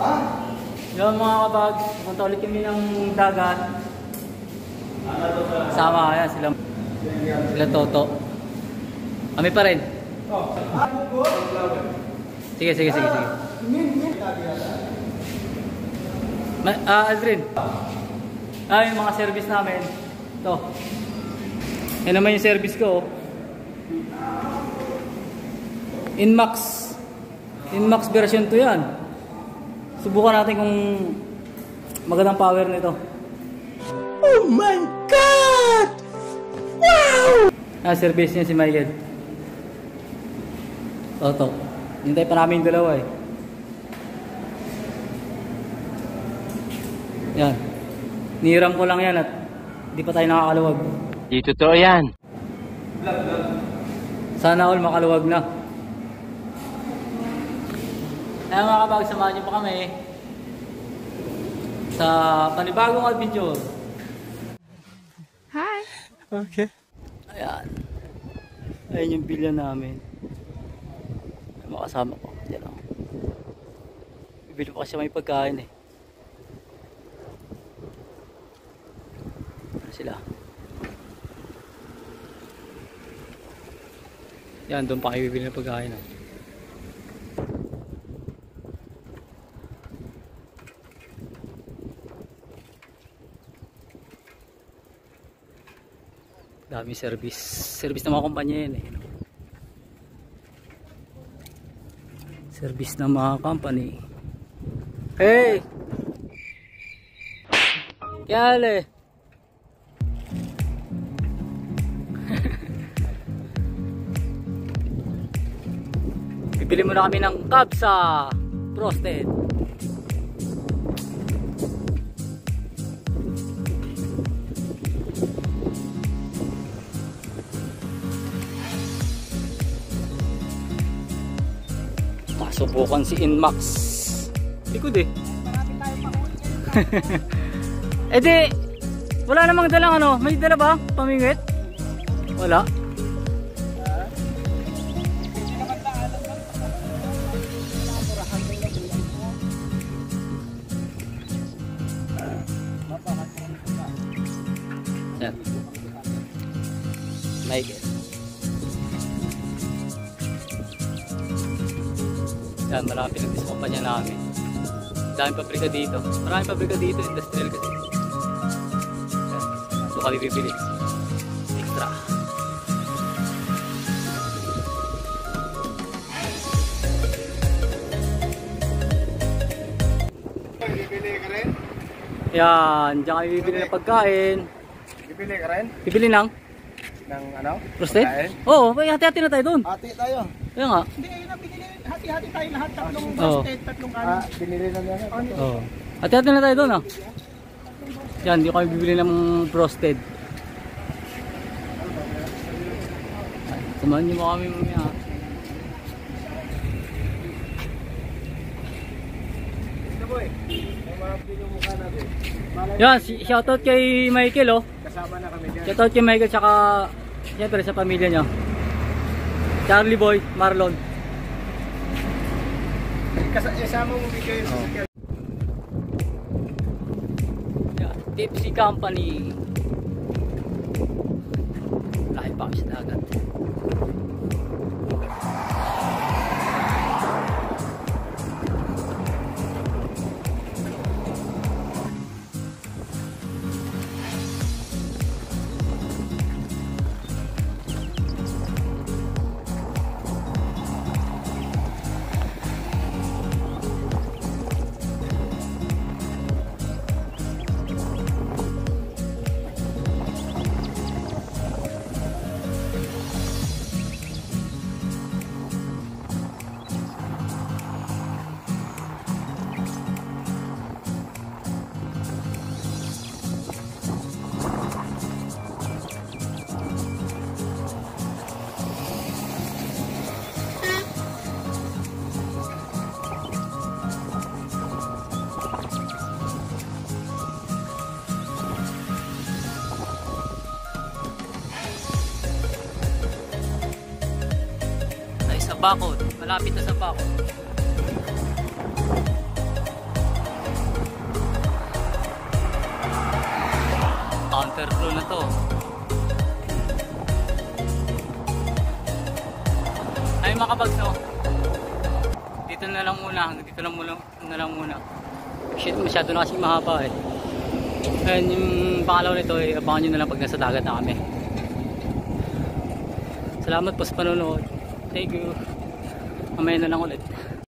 Yung mga kabag, pupunta ulit kami ng dagat. Sama kaya sila Toto. Kami pa rin. Sige. Aldrin. Yung mga service namin. Ito. Yan naman yung service ko. Inmax version 2 yan. Subukan natin kung magandang power nito. Oh my God! Wow! Service niya si Michael. Toto. Hintay pa namin yung dalawa eh. Yan. Niram ko lang yan at di pa tayo nakakaluwag. Di totoo yan. Sana all makaluwag na. Kaya mga kabag, samahan niyo pa kami sa panibagong adventure. Hi! Okay. Ayan. Ayan yung bilya namin. May makasama ko. Yan o. Bibili pa kasi may pagkain eh. Ano sila? Yan, doon pa kayo bibili ng pagkain eh. Dami service ng mga kumpanya yan eh. Service ng mga company. Hey! Kyale! Bibili muna kami ng Kabsa Frosted. Subukan si Inmax. Likod eh. Eh di, wala namang dalang ano. May dala ba? Pamingwit? Wala. Yan. Michael. Yan, marami pinag-diskumpanya namin. Daming pabrika dito. Maraming pabrika dito, industrial kasi. Yan. So kami bibili. Extra. Bibili ka rin? Yan, diyan kami bibili ng pagkain. Bibili ka rin? Bibili lang? Ng ano? Roasted? Pagkain? Oo, hati-hati na tayo doon. Hati tayo. Kaya nga. Hindi, ayun na binili. Hati-hati tayo lahat. Tatlong roasted, tatlong kanin. Binili na yan. Oo. Hati-hati na tayo doon ah. Yan, di kami bibili ng roasted. Samahan niyo mo kami mamaya. Yan, shoutout kay Michael oh. Kasama na kami dyan. Shoutout kay Michael tsaka siyempre sa pamilya niya. Charlie Boy, Marlon. Kasama mo bigay sa sakyan. Yeah, Tipsy Company. Lahat pa kami sa dagat. Bakod, malapit na sa bakod. Counterflow na to. Ay mga kabags, no? Dito na lang muna. Dito na lang muna. Shit, masyado na kasi mahaba eh. Ayan, yung pangalaw nito eh, abangan nyo na lang pag nasa dagat na kami. Salamat po sa panonood. Thank you. Mamaya na lang ulit.